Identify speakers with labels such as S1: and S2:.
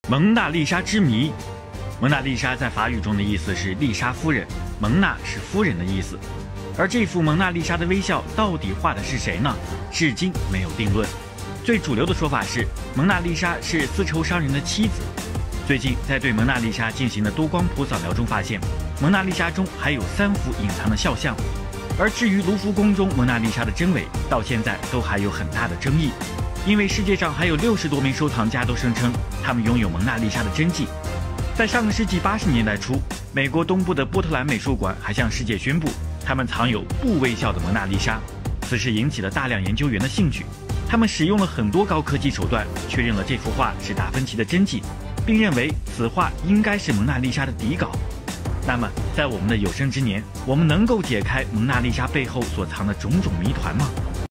S1: 蒙娜丽莎之谜。蒙娜丽莎在法语中的意思是丽莎夫人，蒙娜是夫人的意思。而这幅蒙娜丽莎的微笑到底画的是谁呢？至今没有定论。最主流的说法是，蒙娜丽莎是丝绸商人的妻子。最近在对蒙娜丽莎进行的多光谱扫描中发现，蒙娜丽莎中还有3幅隐藏的肖像。而至于卢浮宫中蒙娜丽莎的真伪，到现在都还有很大的争议。因为世界上还有60多名收藏家都声称他们拥有蒙娜丽莎的真迹。在上个世纪80年代初，美国东部的波特兰美术馆还向世界宣布，他们藏有不微笑的蒙娜丽莎。此事引起了大量研究员的兴趣，他们使用了很多高科技手段，确认了这幅画是达芬奇的真迹，并认为此画应该是蒙娜丽莎的底稿。那么，在我们的有生之年，我们能够解开蒙娜丽莎背后所藏的种种谜团吗？